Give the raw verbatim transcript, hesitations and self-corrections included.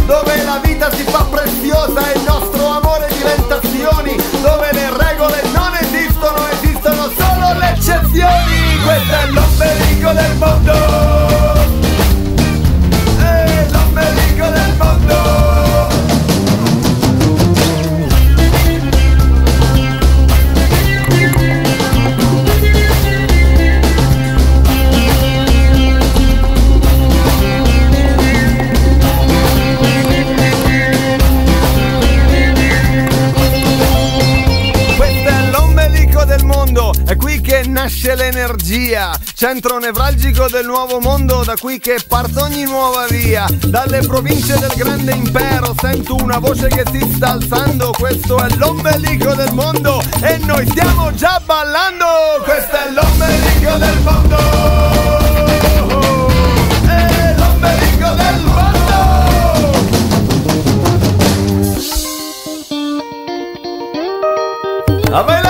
dove la vita si fa preziosa e il nostro amore diventa azioni, dove le regole non esistono, esistono solo le eccezioni. Questo è l'ombelico del mondo, è l'ombelico del mondo. È qui che nasce l'energia, centro nevralgico del nuovo mondo, da qui che parte ogni nuova via. Dalle province del grande impero sento una voce che si sta alzando. Questo è l'ombelico del mondo e noi stiamo già ballando. Questo è l'ombelico del mondo, è l'ombelico del mondo. A bailar.